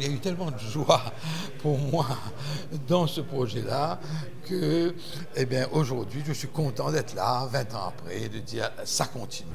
y a eu tellement de joie pour moi dans ce projet-là que, eh bien, aujourd'hui, je suis content d'être là, 20 ans après, de dire ça continue.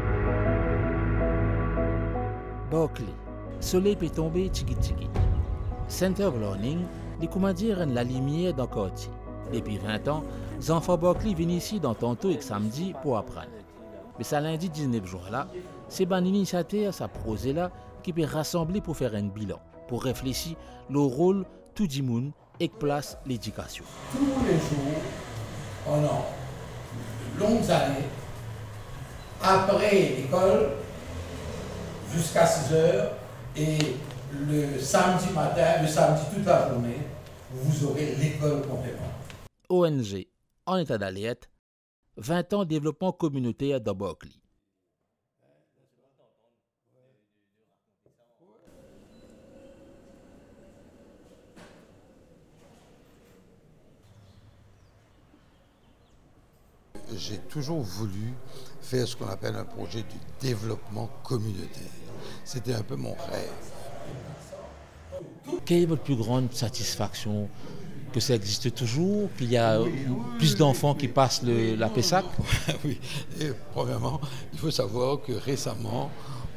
Berkeley, soleil peut tomber tiki-tiki. Center of Learning, les comment dire la lumière dans le quartier. Depuis 20 ans, les enfants Berkeley viennent ici dans tantôt et samedi pour apprendre. Mais ça lundi 19 jours là, c'est une initiative, ça projet là, qui peut rassembler pour faire un bilan, pour réfléchir le rôle tout le monde et place l'éducation. Tous les jours, pendant de longues années, après l'école, jusqu'à 6 heures, et le samedi matin, le samedi toute la journée, vous aurez l'école complémentaire. ONG, en état d'alerte, 20 ans de développement communautaire dans Berkeley. J'ai toujours voulu faire ce qu'on appelle un projet de développement communautaire. C'était un peu mon rêve. Quelle est votre plus grande satisfaction? Que ça existe toujours, qu'il y a plus d'enfants qui passent la PESAC? Oui, et premièrement, il faut savoir que récemment,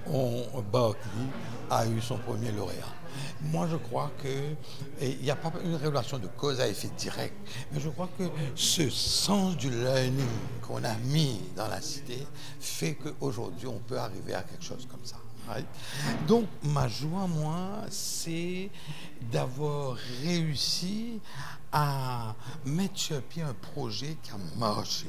Berkeley a eu son premier lauréat. Moi, je crois qu'il n'y a pas une relation de cause à effet direct, mais je crois que ce sens du learning qu'on a mis dans la cité fait qu'aujourd'hui, on peut arriver à quelque chose comme ça. Right? Donc, ma joie, moi, c'est d'avoir réussi à mettre sur pied un projet qui a marché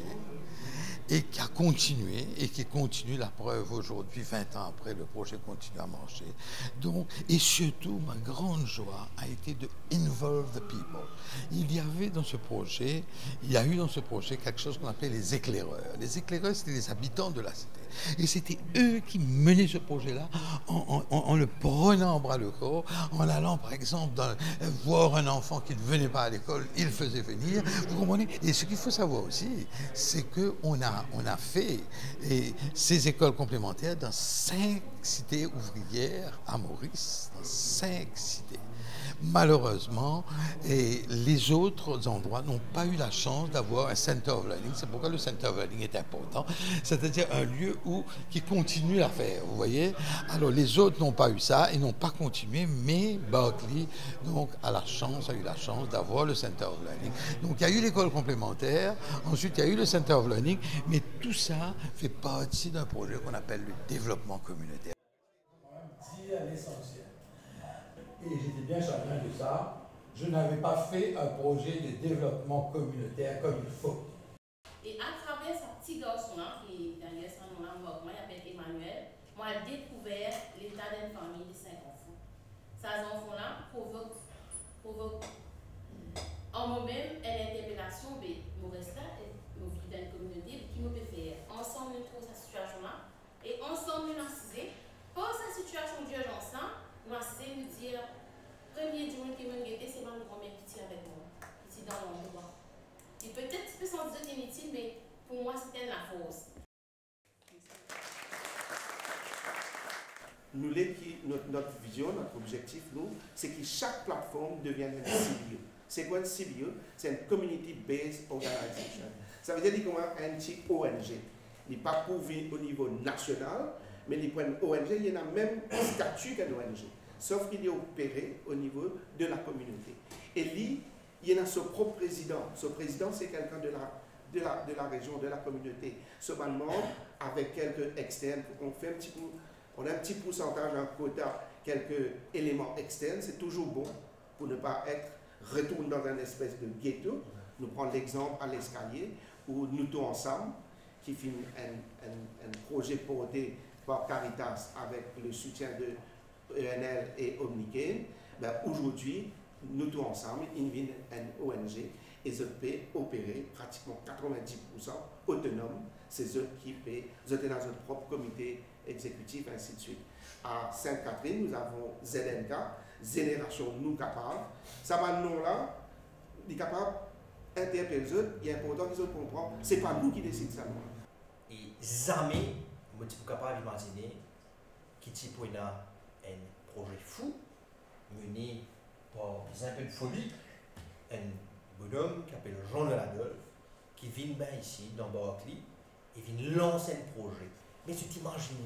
et qui a continué et qui continue. La preuve aujourd'hui, 20 ans après, le projet continue à marcher. Donc, et surtout, ma grande joie a été de involve the people. Il y a eu dans ce projet quelque chose qu'on appelait les éclaireurs. Les éclaireurs, c'était les habitants de la cité. Et c'était eux qui menaient ce projet-là en le prenant en bras le corps, en allant, par exemple, voir un enfant qui ne venait pas à l'école, ils le faisaient venir. Vous comprenez? Et ce qu'il faut savoir aussi, c'est qu'on a fait ces écoles complémentaires dans 5 cités ouvrières à Maurice, dans 5 cités. Malheureusement, les autres endroits n'ont pas eu la chance d'avoir un Center of Learning. C'est pourquoi le Center of Learning est important, c'est-à-dire un lieu qui continue à faire, vous voyez. Alors les autres n'ont pas eu ça et n'ont pas continué, mais Berkeley donc, a eu la chance d'avoir le Center of Learning. Donc il y a eu l'école complémentaire, ensuite il y a eu le Center of Learning, mais tout ça fait partie d'un projet qu'on appelle le développement communautaire. Dit à l'essentiel. Et j'étais bien chagrin de ça. Je n'avais pas fait un projet de développement communautaire comme il faut. Et à travers ce petit garçon-là, qui est derrière son nom-là, il s'appelle Emmanuel, moi j'ai découvert l'état d'une famille de 5 enfants. Ces enfants-là provoquent en moi-même une interpellation, mais je reste là, je vis dans une communauté, qui me peut faire ensemble nous trouver cette situation-là, et ensemble nous assiser, pour cette situation d'urgence, nous assiser, nous dire, premier dimanche qui m'a guetté, c'est ma grand-mère qui tient avec moi, qui dans mon droit. Et peut-être tu peux sentir que c'est inutile, mais pour moi, c'était la force. Nous, notre vision, notre objectif, nous, c'est que chaque plateforme devienne un CBO. C'est quoi un CBO? C'est une Community-Based Organization. Ça veut dire qu'il y a un petit ONG. Il n'est pas pourvu au niveau national, mais il prend une ONG, il y a le même statut qu'une ONG. Sauf qu'il est opéré au niveau de la communauté. Et lui, il y a son propre président. Ce président, c'est quelqu'un de la région, de la communauté. Ce membre, avec quelques externes, on a un petit pourcentage, un quota, quelques éléments externes. C'est toujours bon pour ne pas être retourné dans une espèce de ghetto. Nous prenons l'exemple à l'escalier où nous tous ensemble, qui fait un projet porté par Caritas avec le soutien de ENL et Omnicare, aujourd'hui, nous tous ensemble, ils viennent une ONG et ils peuvent opérer pratiquement 90% autonome. C'est eux qui paient, ils sont dans notre propre comité exécutif, ainsi de suite. À Sainte-Catherine, nous avons ZNK, Génération Nous Capables. Ça va nom-là, les capables interpeller les autres, il est important qu'ils comprennent, ce n'est pas nous qui décidons ça. Et jamais, je suis capable d'imaginer qui type un projet fou, mené par un peu de folie, un bonhomme qui s'appelle Jean de Ladolphe, qui vient ben ici, dans Berkeley, et vient lancer un projet. Mais tu t'imagines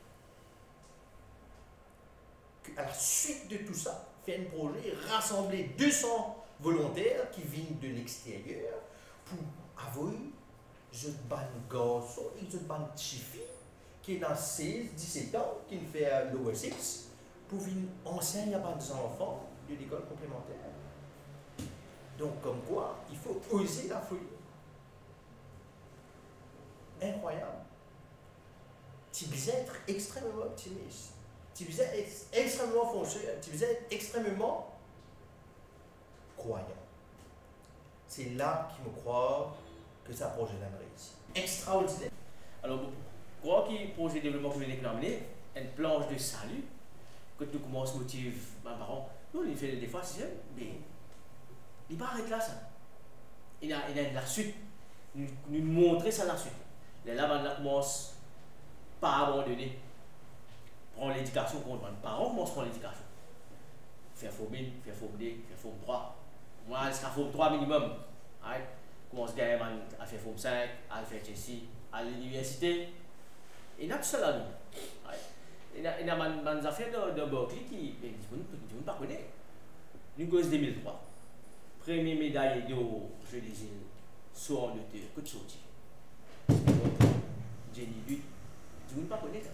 qu'à la suite de tout ça, fait un projet, rassembler 200 volontaires qui viennent de l'extérieur pour avoir ce ban garçon et ce ban chifi qui est dans 16, 17 ans, qui fait l'OSX, pour venir enseigner à des enfants de l'école complémentaire. Donc, comme quoi, il faut oser la folie. Incroyable. Tu veux être extrêmement optimiste. Tu veux être extrêmement fonceur. Tu veux être extrêmement croyant. C'est là qu'il me croit que ça projet d'un réussite. Extraordinaire. Alors, quoi qui projet de développement que je viens d'examiner, une planche de salut, quand nous commençons à motiver mes parents, nous, on fait des fois, c'est mais il va arrêter là, ça. Il a la suite. Nous montrer ça la suite. Là, on commence pas à abandonner. Prendre l'éducation qu'on demande. Les parents commencent à prendre l'éducation. Faire former, faire former, faire forme 3. Moi, jusqu'à forme 3 minimum. Commence à faire forme 5, à faire ceci, à l'université. Et là, tout ça là, il y a des affaires de Berkeley qui ne pas connaître. Nous cause 2003. Première médaille de Jeux des îles, saut en hauteur, que de sortie. Jenny 8, tu ne pas connaître.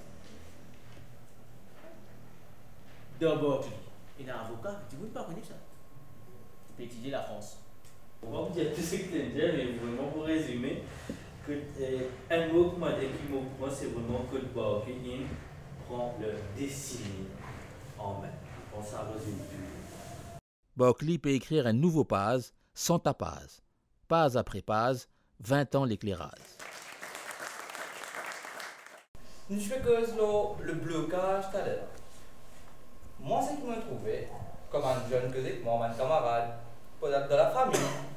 De Berkeley, il y a un avocat, tu ne pas connaître ça. Tu peux étudier la France. On va vous dire tout ce que tu viens de dire, mais vraiment pour résumer, que, un mot qui m'a dit qui moi, c'est vraiment que Berkeley prend le destinée en main. On s'en résume plus. Berkeley peut écrire un nouveau Paz sans ta Paz. Paz après Paz, 20 ans l'éclairage. Je fais que le blocage tout à l'heure. Moi, c'est qui m'a trouvé, comme un jeune que moi, un camarade, de la famille.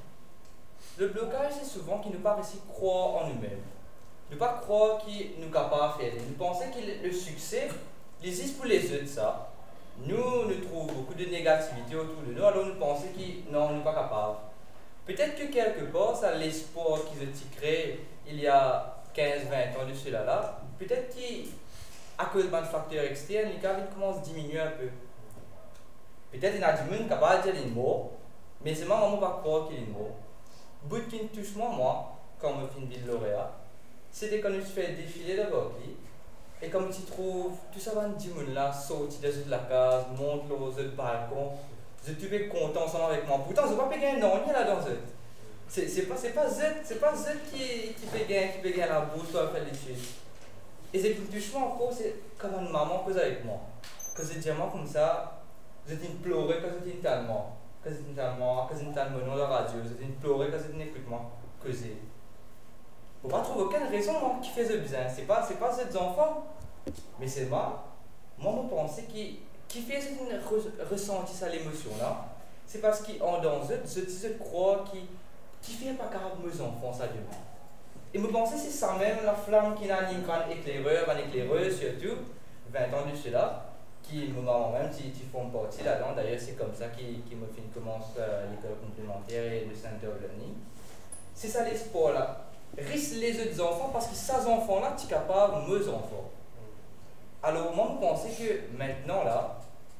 Le blocage, c'est souvent qu'il ne pas réussi à croire en nous-mêmes. Ne pas croire qu'il nous capable de faire. Nous pensons que le succès, il existe pour les autres, ça. Nous trouvons beaucoup de négativité autour de nous, alors nous pensons que non, nous ne sommes pas capables. Peut-être que quelque part, ça l'espoir qu'ils ont créé il y a 15-20 ans de cela là, peut-être qu'à cause d'un facteur externe, les cas commencent à diminuer un peu. Peut-être qu'il y a des gens capables de dire qu'il est mort, mais c'est moi qui ne pas croire qu'il est mort. Bout qui me touche moi, quand je fais une ville lauréat, c'était quand je fais défiler de Berkeley. Et comme tu trouves, tout ça va dire là, sortir de la case, monte le balcon, je suis content ensemble avec moi. Pourtant, je ne vais pas payer un an là dans eux. C'est pas eux qui paye la bourse ou à faire les choses. Et ce qui me touche moi encore, c'est quand une maman cause avec moi. Quand je dis moi comme ça, je dis pleurer quand je dis tellement. Quand je dis tellement, quand je dis tellement dans la radio, je dis pleurer quand je dis écoute-moi, causer. On ne va pas trouver aucune raison qui fait ce besoin. C'est pas ces enfants, mais c'est moi. Moi, je pense qui fait ressentir ça l'émotion là, c'est parce qu'en dans eux, je crois qui fait pas capable mes enfants ça demain. Et je pense que c'est ça même la flamme qui n'a ni un éclaireur, surtout 20 ans de cela, qui me maman même qui font partie là-dedans. D'ailleurs, c'est comme ça qui me fait commence l'école complémentaire et le Center of Learning. C'est ça l'espoir là. Risque les autres enfants parce que ces enfants-là, tu es capable de mes enfants. Alors, moi, je pensais que maintenant, là,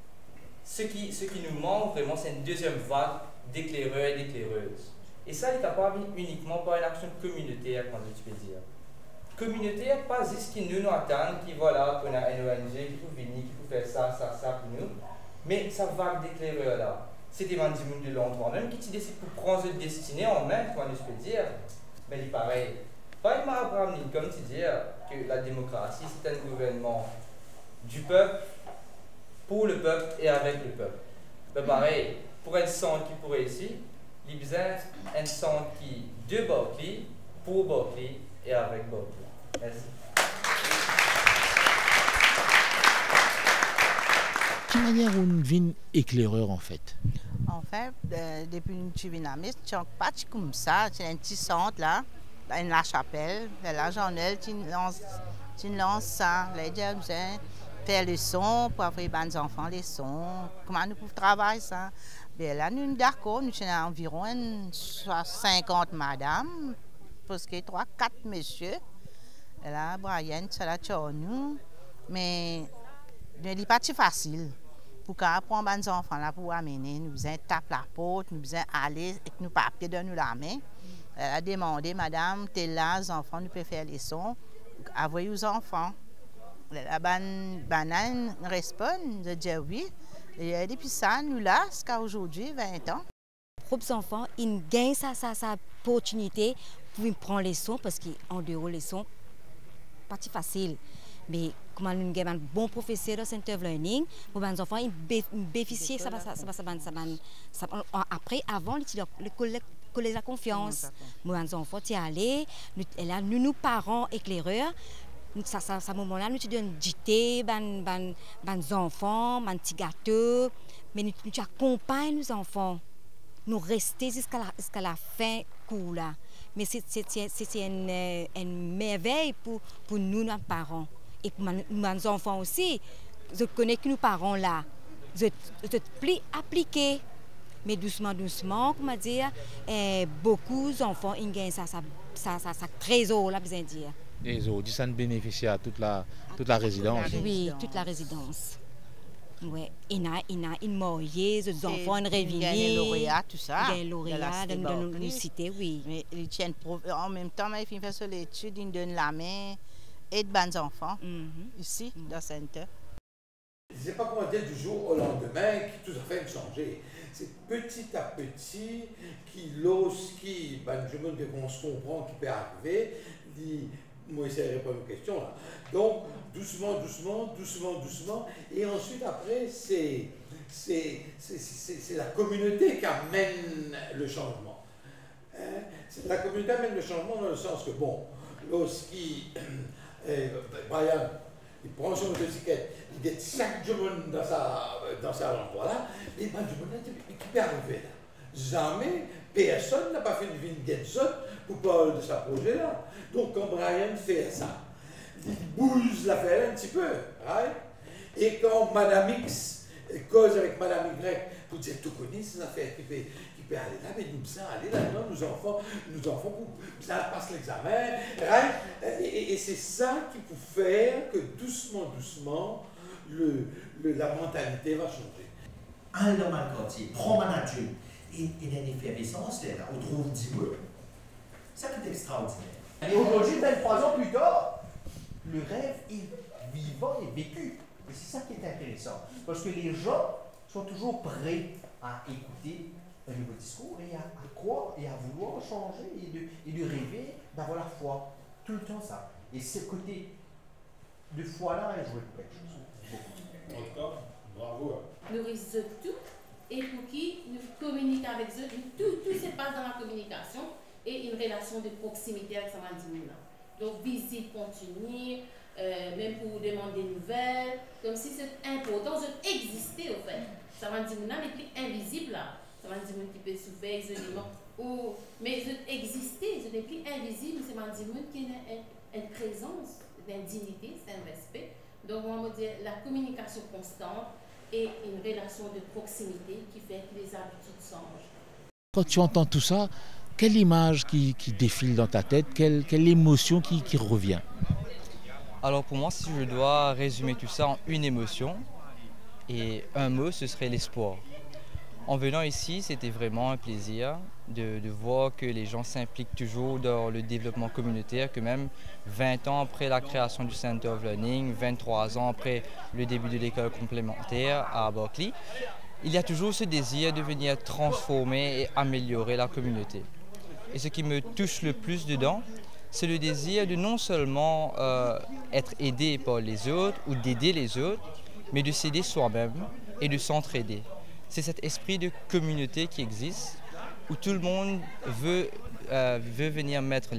ce qui nous manque vraiment, c'est une deuxième vague d'éclaireurs et d'éclaireuses. Et ça, il n'est capable uniquement par une action communautaire, quand je peux dire. Communautaire, pas juste qui nous attendent, qui voilà, qu'on a une ONG, qui peut venir, qui peut faire ça pour nous. Mais sa vague d'éclaireurs là, c'est des gens de l'endroit même qui décident pour prendre cette destinée en main, quand je peux dire. Mais il est pareil. Pas comme Abraham Lincoln, c'est dire que la démocratie, c'est un gouvernement du peuple, pour le peuple et avec le peuple. Mais pareil, pour un centre qui pourrait ici, il y a besoin d'un centre qui de Berkeley, pour Berkeley et avec Berkeley. Merci. Quelle manière on devient éclaireur en fait? En fait, depuis une petite vietnamite, tu n'as pas comme ça, tu as un petit centre là, dans la chapelle, la journée, tu lances ça, les gens, faire les sons, pour avoir les enfants les sons. Comment nous pouvons travailler ça? Bien là, nous sommes d'accord, nous sommes environ 50 madames, parce que 3-4 messieurs. Et là, Brian, ça là, nous. Mais ce n'est pas si facile. Pour qu'on prenne les enfants là pour amener, nous faisons taper la porte, nous faisons aller avec nos papiers de nous la main. Elle a demandé, madame, t'es là, les enfants, nous pouvons faire les sons. Envoyez aux enfants. La banane répond, je dis oui. Et depuis ça, nous là, jusqu'à aujourd'hui, 20 ans. Les enfants, ils gagnent sa opportunité pour prendre les sons parce qu'en dehors les sons, pas si facile. Mais comme nous avons un bon professeur de Center of Learning, les enfants ils bénéficient après, avant, le collège de confiance. Les enfants sont allés, nous parents éclaireurs, à ce moment-là, nous donnons du thé, les enfants, des petits gâteaux, mais nous accompagnons nos enfants. Nous restons jusqu'à la fin cours là. Mais c'est une merveille pour nous, nos parents. Et pour nos enfants aussi. Je connais que nos parents là. Je plus appliqué. Mais doucement, comment dire, beaucoup d'enfants ils gagnent ça trésor là, besoin dire. Les autres, ça bénéficie à toute la résidence. Oui, toute la résidence. Ouais, il y a une mariée, les enfants, une réveillée. Il y a un lauréat, tout ça. Il y a un lauréat dans l'université, oui. Mais ils tiennent en même temps, ils font sur l'étude, ils donnent la main et de bons enfants ici, dans le centre. Je ne sais pas comment dire du jour au lendemain que tout a fait changer. C'est petit à petit lorsqu'il on se comprend qui peut arriver, moi j'essaie de répondre aux questions là. Donc doucement, et ensuite après c'est la communauté qui amène le changement. La communauté amène le changement dans le sens que bon, Brian, il prend son motocyclette, il guette chaque jour dans sa endroit là, et ben du monde qui peut arriver là. Jamais personne n'a pas fait une vie de pour parler de ce projet là. Donc quand Brian fait ça, il bouge l'affaire un petit peu, right? Et quand Madame X cause avec Madame Y pour dire tout connaît ces affaires qui peut aller là, mais nous sommes allés là-dedans, nos enfants pour ça passe l'examen, right? Et c'est ça qui peut faire que doucement la mentalité va changer. Un dans ma quartier, prend manager, et il y a une effervescence là, on trouve 10 mots. Ça c'est extraordinaire. Et aujourd'hui, 23 ans plus tard, le rêve est vivant et vécu. Et c'est ça qui est intéressant. Parce que les gens sont toujours prêts à écouter un nouveau discours et à croire et à vouloir changer et de rêver, d'avoir la foi. Tout le temps ça. Et ce côté de foi-là est joué pour quelque chose. D'accord, bravo. Nous risquons tout et pour qui nous communiquons avec eux, tout se passe dans la communication et une relation de proximité avec sa mandimina. Donc visite continue, même pour demander des nouvelles, comme si c'est important d'exister au fait. Ça mandimina n'est plus invisible là. Ça mandimina qui peut souffrir isolément. Mais exister, ce n'est plus invisible, c'est mandimina qui a une présence, une dignité, c'est un respect. Donc on va dire la communication constante et une relation de proximité qui fait que les habitudes changent. Quand tu entends tout ça, quelle image qui défile dans ta tête, quelle émotion qui revient? Alors pour moi, si je dois résumer tout ça en une émotion et un mot, ce serait l'espoir. En venant ici, c'était vraiment un plaisir de voir que les gens s'impliquent toujours dans le développement communautaire, que même 20 ans après la création du Center of Learning, 23 ans après le début de l'école complémentaire à Berkeley, il y a toujours ce désir de venir transformer et améliorer la communauté. Et ce qui me touche le plus dedans, c'est le désir de non seulement être aidé par les autres ou d'aider les autres, mais de s'aider soi-même et de s'entraider. C'est cet esprit de communauté qui existe, où tout le monde veut venir mettre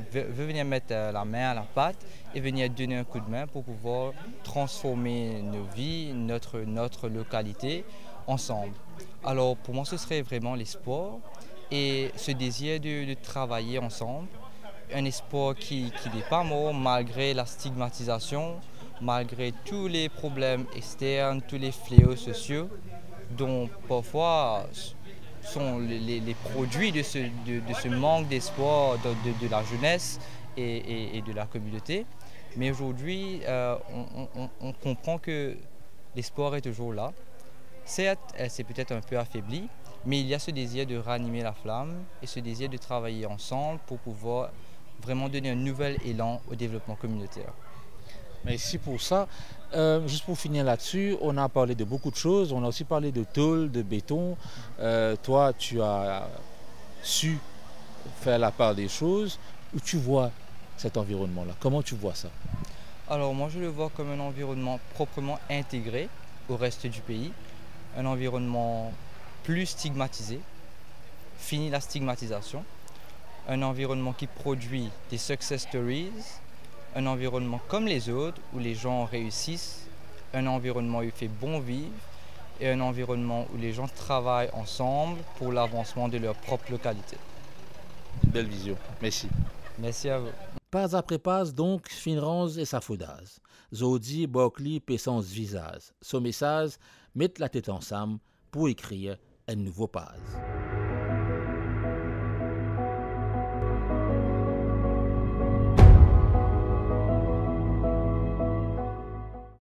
la main à la pâte et venir donner un coup de main pour pouvoir transformer nos vies, notre localité ensemble. Alors pour moi, ce serait vraiment l'espoir et ce désir de travailler ensemble. Un espoir qui n'est pas mort malgré la stigmatisation, malgré tous les problèmes externes, tous les fléaux sociaux, dont parfois sont les produits de ce manque d'espoir de la jeunesse et de la communauté. Mais aujourd'hui, on comprend que l'espoir est toujours là. Certes, elle s'est peut-être un peu affaiblie, mais il y a ce désir de ranimer la flamme et ce désir de travailler ensemble pour pouvoir vraiment donner un nouvel élan au développement communautaire. Merci pour ça. Juste pour finir là-dessus, on a parlé de beaucoup de choses. On a aussi parlé de tôle, de béton. Toi, tu as su faire la part des choses. Où tu vois cet environnement-là? Comment tu vois ça? Alors moi, je le vois comme un environnement proprement intégré au reste du pays. Un environnement plus stigmatisé. Fini la stigmatisation. Un environnement qui produit des success stories. Un environnement comme les autres, où les gens réussissent, un environnement où il fait bon vivre et un environnement où les gens travaillent ensemble pour l'avancement de leur propre localité. Belle vision. Merci. Merci à vous. Pas après pas, donc, finranz et safoudaz. Zodi, Berkeley, Pessance, visage. Ce message, mettre la tête ensemble pour écrire un nouveau page.